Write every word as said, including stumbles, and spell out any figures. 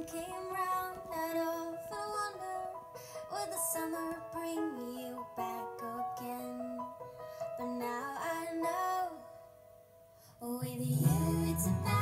spring came round, I'd often wonder, would the summer bring you back again? But now I know, with you it's about